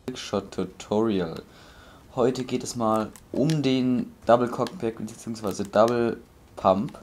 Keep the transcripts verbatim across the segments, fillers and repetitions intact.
Trickshot Tutorial. Heute geht es mal um den Double Cockback bzw. Double Pump.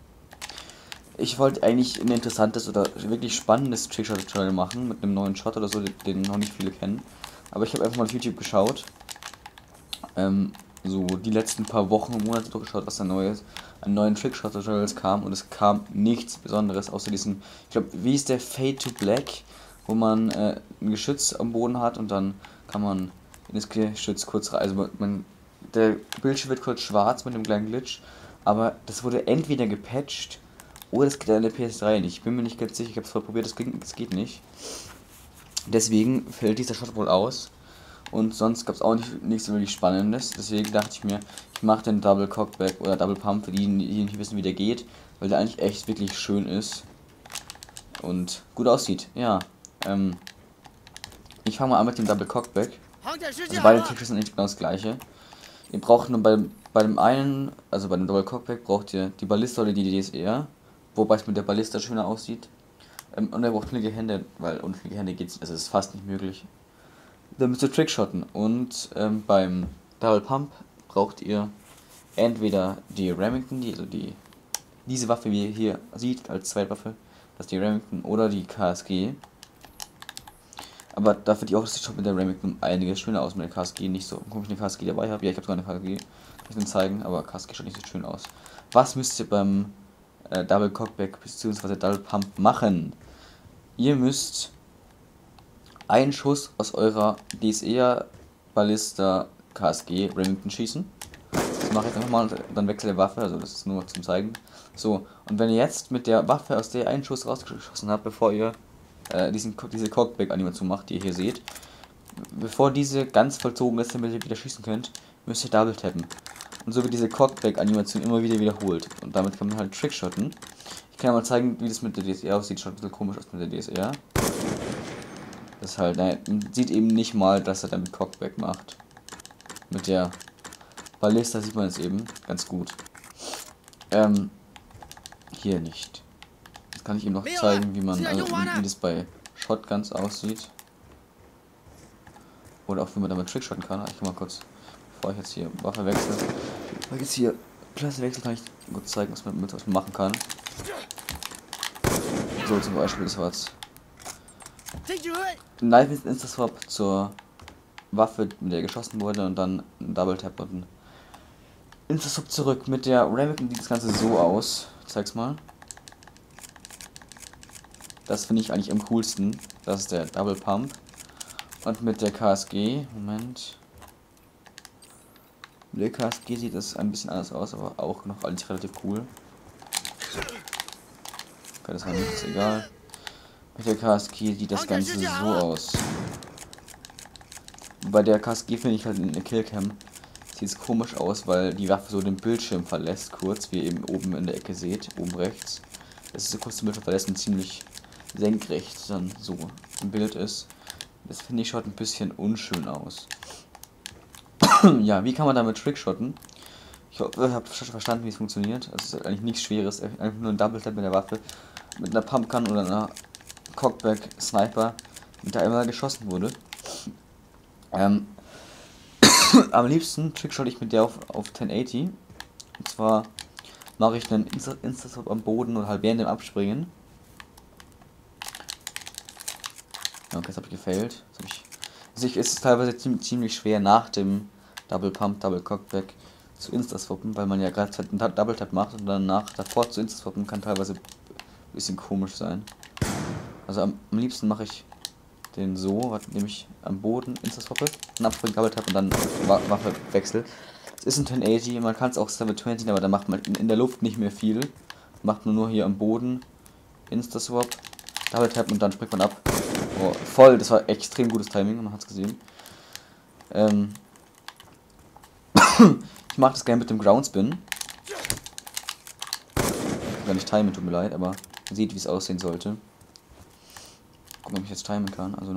Ich wollte eigentlich ein interessantes oder wirklich spannendes Trickshot Tutorial machen mit einem neuen Shot oder so, den noch nicht viele kennen. Aber ich habe einfach mal auf YouTube geschaut, ähm, so die letzten paar Wochen und Monate durchgeschaut, was da Neues an neuen Trickshot Tutorials kam, und es kam nichts Besonderes außer diesem, ich glaube, wie ist der Fade to Black, wo man äh, ein Geschütz am Boden hat und dann kann man in das Geschütz kurz rein, also man, der Bildschirm wird kurz schwarz mit einem kleinen Glitch, aber das wurde entweder gepatcht oder das geht an der P S drei nicht. Ich bin mir nicht ganz sicher, ich habe es vorher probiert, das, ging, das geht nicht. Deswegen fällt dieser Shot wohl aus. Und sonst gab es auch nicht, nichts wirklich Spannendes. Deswegen dachte ich mir, ich mache den Double Cockback oder Double Pump für die, die nicht wissen, wie der geht. Weil der eigentlich echt wirklich schön ist. Und gut aussieht. Ja. Ähm, ich fange mal an mit dem Double Cockback. Also beide Tricks sind nicht genau das gleiche. Ihr braucht nur bei, bei dem einen, also bei dem Double Cockback, braucht ihr die Ballista oder die D S R. Wobei es mit der Ballista schöner aussieht. Ähm, und er braucht flinke Hände, weil ohne flinke Hände geht's, also es ist fast nicht möglich. Dann müsst ihr Trickshotten. Und ähm, beim Double Pump braucht ihr entweder die Remington, die, also die diese Waffe, wie ihr hier seht, als Zweitwaffe, das ist die Remington, oder die K S G. Aber dafür die auch das Shot mit der Remington einiges schöner aus, mit der K S G nicht so. Guck, ich eine K S G dabei habe. Ja, ich habe sogar eine K S G. Kann ich Ihnen zeigen, aber K S G schaut nicht so schön aus. Was müsst ihr beim äh, Double Cockback bzw. Double Pump machen? Ihr müsst einen Schuss aus eurer D S R, Ballista, K S G, Remington schießen. Das mache ich einfach mal und dann wechsle der Waffe, also das ist nur zum Zeigen. So, und wenn ihr jetzt mit der Waffe, aus der ihr einen Schuss rausgeschossen habt, bevor ihr äh, diesen, diese Cockback-Animation macht, die ihr hier seht, bevor diese ganz vollzogen ist, damit ihr wieder schießen könnt, müsst ihr Double tappen. Und so wird diese Cockback-Animation immer wieder wiederholt. Und damit kann man halt Trickshotten. Ich kann ja mal zeigen, wie das mit der D S R aussieht. Schaut ein bisschen komisch aus mit der D S R. Das ist halt, naja, man sieht eben nicht mal, dass er damit Cockback macht. Mit der Ballista sieht man es eben ganz gut. Ähm, hier nicht. Jetzt kann ich eben noch zeigen, wie man, also, wie, wie das bei Shotguns aussieht. Oder auch wie man damit Trickshotten kann. Ich kann mal kurz, bevor ich jetzt hier Waffe wechsle, bevor ich jetzt hier Klasse wechsle, kann ich kurz zeigen, was man, mit, was man machen kann. So zum Beispiel, das war jetzt Knife ist Insta-Swap zur Waffe, mit der geschossen wurde, und dann ein Double Tap und ein Insta-Swap zurück. Mit der Remington sieht das Ganze so aus. Ich zeig's mal. Das finde ich eigentlich am coolsten. Das ist der Double Pump. Und mit der K S G, Moment. Mit der K S G sieht das ein bisschen anders aus, aber auch noch eigentlich relativ cool. Okay, das war nicht, ist egal. Mit der K S G sieht das Ganze so aus. Bei der K S G finde ich halt in der Killcam sieht es komisch aus, weil die Waffe so den Bildschirm verlässt, kurz, wie ihr eben oben in der Ecke seht, oben rechts. Das ist so kurz den Bildschirm verlässt und ziemlich senkrecht dann so im Bild ist. Das finde ich schaut ein bisschen unschön aus. Ja, wie kann man damit Trickshotten? Ich hoffe, ihr habt verstanden, wie es funktioniert. Es ist eigentlich nichts Schweres, einfach nur ein Double Tap mit der Waffe, mit einer Pumpgun oder einer Cockback Sniper, mit der einmal geschossen wurde. Ähm, am liebsten trickshot ich mit der auf, auf tausendachtzig. Und zwar mache ich einen Insta Insta-Swap am Boden oder halt während dem Abspringen. Ja, okay, das habe ich gefailt. Das hab ich, also ich, es ist teilweise ziemlich, ziemlich schwer nach dem Double Pump, Double Cockback zu Insta-Swappen, weil man ja gerade einen Double Tap macht und danach davor zu Insta-Swappen kann teilweise ein bisschen komisch sein. Also am, am liebsten mache ich den so, nämlich am Boden Insta-Swappe, einen Abspringen, Double Tap und dann Waffe wechsel. Es ist ein tausendachtzig, man kann es auch seven twenty, aber da macht man in, in der Luft nicht mehr viel. Macht man nur hier am Boden Insta-Swap, Double Tap und dann springt man ab. Oh, voll, das war extrem gutes Timing, man hat es gesehen. Ähm ich mache das gerne mit dem Ground Spin. Ich kann nicht timen, tut mir leid, aber man sieht, wie es aussehen sollte. Gucken, ob ich jetzt timen kann. Also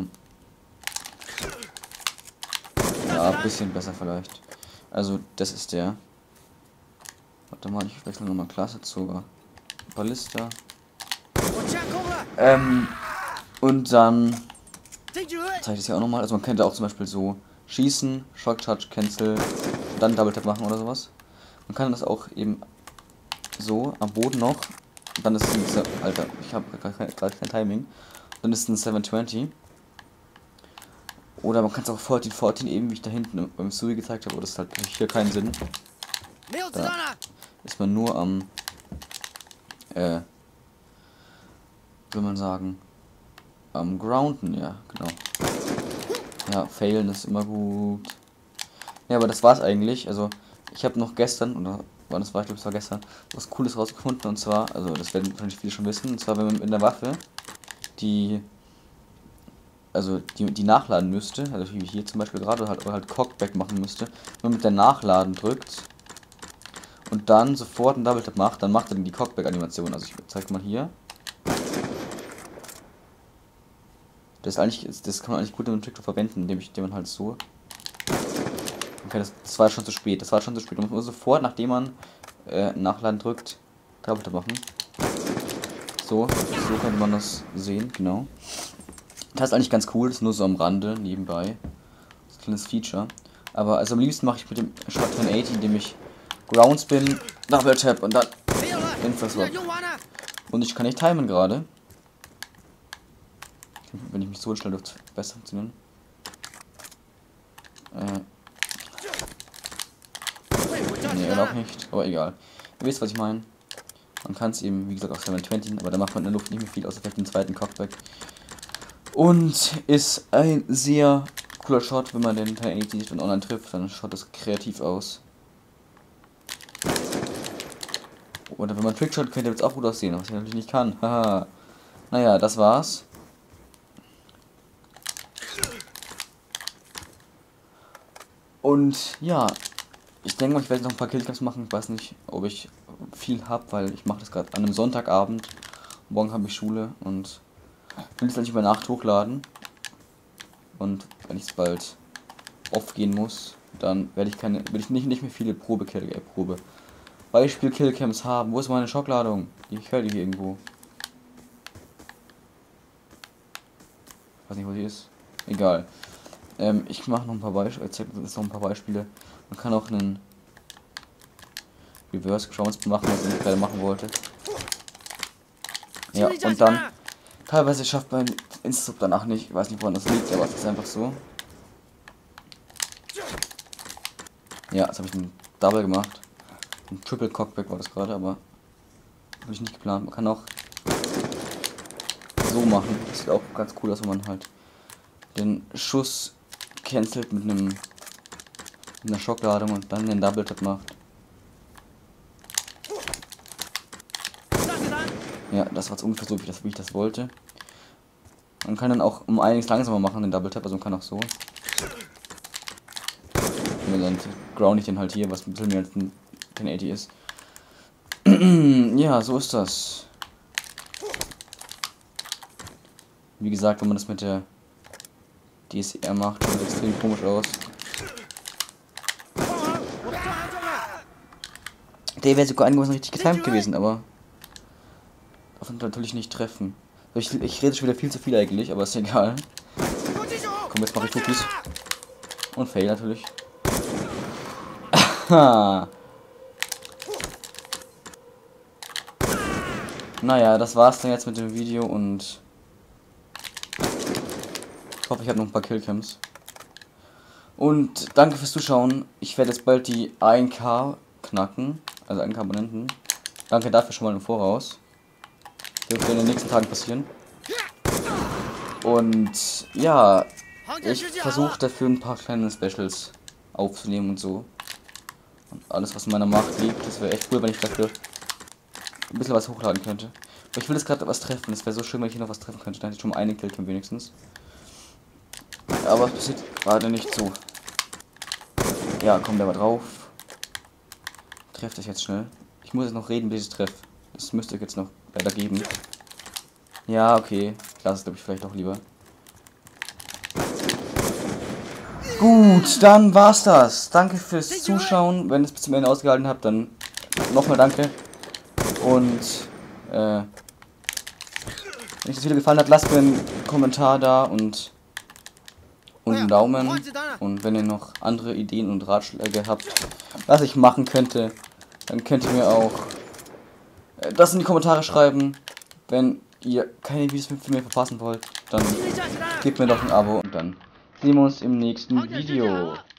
ja, ein bisschen besser vielleicht. Also das ist der. Warte mal, ich wechsle nochmal Klasse zur Ballista. Ähm, und dann zeige ich das ja auch nochmal. Also man könnte auch zum Beispiel so schießen, Shock Charge, Cancel, dann Double Tap machen oder sowas. Man kann das auch eben so am Boden noch. Dann ist es ein, Alter, ich habe gerade kein, kein Timing. Dann ist es ein seven twenty. Oder man kann es auch fourteen fourteen eben, wie ich da hinten beim Sui gezeigt habe, aber das hat hier keinen Sinn. Da ist man nur am, äh, will man sagen, am Grounden, ja, genau. Ja, failen ist immer gut. Ja, aber das war's eigentlich. Also, ich habe noch gestern, oder wann das war, ich glaube, es war gestern, was Cooles rausgefunden. Und zwar, also, das werden wahrscheinlich viele schon wissen. Und zwar, wenn man mit einer Waffe, die, also, die, die nachladen müsste, also wie hier zum Beispiel gerade, oder halt, oder halt Cockback machen müsste, wenn man mit der Nachladen drückt und dann sofort einen Double Tap macht, dann macht er die Cockback-Animation. Also, ich zeige mal hier. Das ist eigentlich, das kann man eigentlich gut in einem Trick verwenden, indem ich, indem man halt so. Okay, das, das war schon zu spät. Das war schon zu spät. Man muss sofort, nachdem man äh, Nachladen drückt, Double Tap machen. So, so könnte man das sehen, genau. Das ist eigentlich ganz cool. Das ist nur so am Rande nebenbei. Das ist ein kleines Feature. Aber also am liebsten mache ich mit dem Shot ten eighty, indem ich Ground Spin, Double Tap und dann Infraswap. Und ich kann nicht timen gerade. Wenn ich mich so schnell dürfte es besser funktionieren. Äh. Nee, auch nicht. Aber egal. Ihr wisst, was ich meine. Man kann es eben, wie gesagt, auf seven twenty, aber da macht man in der Luft nicht mehr viel, außer vielleicht den zweiten Cockback. Und ist ein sehr cooler Shot, wenn man den ten eighty dann online trifft, dann schaut das kreativ aus. Oder wenn man Trickshot könnte jetzt auch gut aussehen, was ich natürlich nicht kann. Haha. Naja, das war's. Und ja, ich denke mal, ich werde noch ein paar Killcaps machen. Ich weiß nicht, ob ich viel habe, weil ich mache das gerade an einem Sonntagabend. Morgen habe ich Schule und will es eigentlich über Nacht hochladen. Und wenn ich es bald off gehen muss, dann werde ich keine, werde ich nicht, nicht mehr viele Probe Kill, äh, Probe Beispiel Killcams haben. Wo ist meine Schockladung? Die fällt hier irgendwo. Ich weiß nicht, wo sie ist. Egal. Ähm, ich mache noch ein paar Beispiele. Ich zeige jetzt noch ein paar Beispiele. Man kann auch einen Reverse Ground Spin machen, was ich gerade machen wollte. Ja, und dann teilweise schafft man Insta danach nicht. Ich weiß nicht, woran das liegt, aber es ist einfach so. Ja, jetzt habe ich einen Double gemacht. Ein Triple Cockback war das gerade, aber habe ich nicht geplant. Man kann auch so machen. Das sieht auch ganz cool aus, wenn man halt den Schuss cancelt mit einem mit einer Schockladung und dann den Double Tap macht. Ja, das war jetzt ungefähr so, wie, das, wie ich das wollte. Man kann dann auch um einiges langsamer machen, den Double Tap, also man kann auch so. Und dann ground ich den halt hier, was ein bisschen mehr als ein ten eighty ist. Ja, so ist das. Wie gesagt, wenn man das mit der D S R macht, sieht extrem komisch aus. Der wäre sogar einigermaßen richtig getimed gewesen, aber darf natürlich nicht treffen. Ich, ich rede schon wieder viel zu viel eigentlich, aber ist egal. Komm, jetzt mache ich Cookies. Und fail natürlich. Naja, das war's dann jetzt mit dem Video und ich hoffe, ich habe noch ein paar Killcams. Und danke fürs Zuschauen. Ich werde jetzt bald die ein K knacken, also ein K Abonnenten. Danke dafür schon mal im Voraus. Das wird in den nächsten Tagen passieren. Und ja, ich versuche dafür ein paar kleine Specials aufzunehmen und so. Und alles, was in meiner Macht liegt, das wäre echt cool, wenn ich dafür ein bisschen was hochladen könnte. Aber ich will jetzt gerade was treffen. Es wäre so schön, wenn ich hier noch was treffen könnte. Dann hätte ich schon mal eine Killcam wenigstens. Aber es passiert gerade nicht so. Ja, komm, der war drauf. Trefft euch jetzt schnell. Ich muss jetzt noch reden, bis ich es treffe. Das müsste ich jetzt noch leider geben. Ja, okay. Ich lasse es, glaube ich, vielleicht auch lieber. Gut, dann war's das. Danke fürs Zuschauen. Wenn ihr es bis zum Ende ausgehalten habt, dann nochmal danke. Und äh, wenn euch das Video gefallen hat, lasst mir einen Kommentar da und und einen Daumen. Und wenn ihr noch andere Ideen und Ratschläge habt, was ich machen könnte, dann könnt ihr mir auch das in die Kommentare schreiben. Wenn ihr keine Videos von mir verpassen wollt, dann gebt mir doch ein Abo und dann sehen wir uns im nächsten Video.